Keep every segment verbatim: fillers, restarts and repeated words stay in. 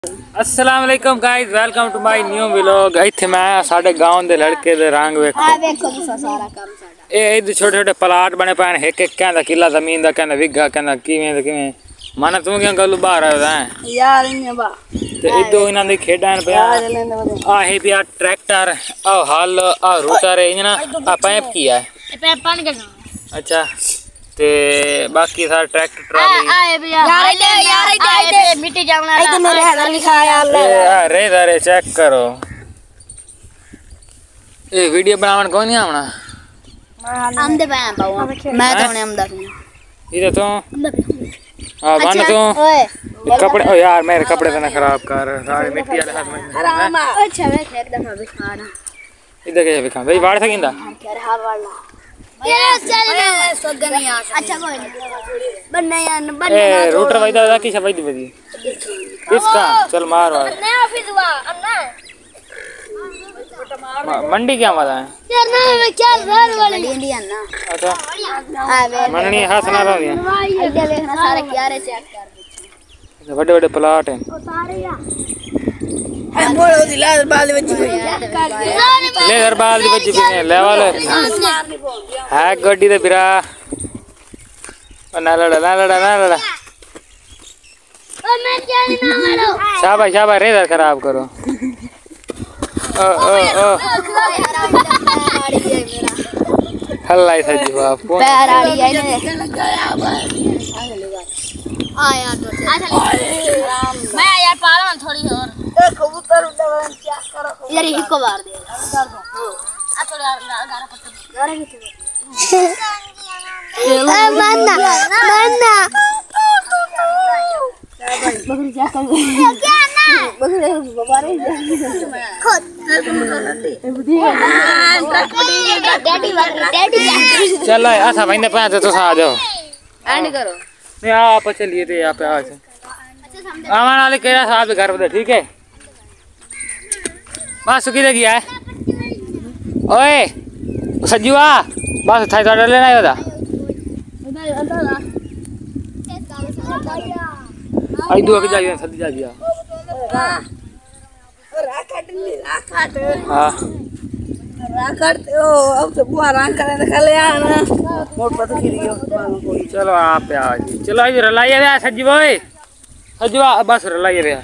अस्सलाम वालेकुम guys, welcome to my new vlog. इत्थे मैं साडे गांव दे लड़के दे रंग वेखो। आ वेखो जी सारा काम साडा। ए इधर छोटे छोटे प्लाट बने पे हैं, एक एक कहंदा किला जमीन दा, कहंदा विघा, कहंदा किवें ते किवें। मन तू क्या गल्लू बाहर आया है यार इन्ने बा ते इदो इना दी खेडां पे आ है पिया ट्रैक्टर, आ हल, आ रोटर है इना, आ पाइप की है पाइप पानी का। अच्छा ते बाकी सारा ट्रैक्टर ट्रॉली आए भैया यार ले यार आए मिट्टी जावना आई तो मेरे हाथ लिखाया अल्लाह रे रे चेक करो। ए वीडियो बनावन कौन नहीं आवना हम दे मैं पाऊं मैं तो ने हम दा इधर तो हां बन तो ओए कपड़े ओ यार मेरे कपड़े तो ना खराब कर, सारे मिट्टी वाले हाथ में आराम अच्छा वे एक दफा दिखाना इधर के दिखा भाई वाड़ सकिंदा क्या हाल वाला ये चल ना सोगन यार अच्छा कोई बनने यार बनने ए रूटर वैदा दा की सफाई दी बदी इसका चल मार मार नहीं ऑफिस हुआ अन्ना मंडी क्या मजा है यार ना मैं चल घर वाली इंडिया ना अच्छा आ वे मननी हाथ ना रहो दिया इधर देखना सारे क्यारे चेक कर बड़े बड़े प्लाट हैं ओ सारे या बोलो दिलार बाल बच्ची ले दरबार दी बच्ची भी लेवल है गड्डी ते बिरा ना लड़ा ना लड़ा ना लड़ा ओ मैं चल ना मारो शाबाश शाबाश रेदर खराब करो ओ ओ ओ हल्ला ही सजी बाप पैर आड़ी है आ यार मैं यार पाला थोड़ी और कबूतर उड़ा चेक करो यार इसको मार दे आ थोड़ा गारा पत्ता गारा ए मन्ना मन्ना बकरी क्या कर क्या ना बकरी बाबारे खुद डैडी डैडी चलो ऐसा भाई ने पैसे तो आ जाओ एंड करो नहीं आप चलिए थे यहाँ पे आज आमान वाले कह रहा आप घर पे ठीक है बस सुखी लगी है ओए सज्जुआ बस थाई तो लेना ही होता आई दुआ के जाइए सदी जाइए राखट नहीं राखट हाँ राखट ओ अब तो बुआ रंग करे खले आना मोट पत खिरियो कोई चलो आप पे आज चलो इधर लाइए रे सज्जू ओए सज्जुआ बस लाइए रे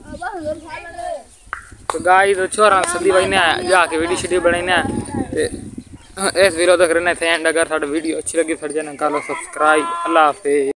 तो गाई तो छोरा सदी भाई ने जाके वीडियो शीडियो बनाई ते इस वीडियो तक रहने थे एंड। अगर साडी वीडियो अच्छी लगी फिर चैनल कर लो सब्सक्राइब। अल्लाह हाफिज़।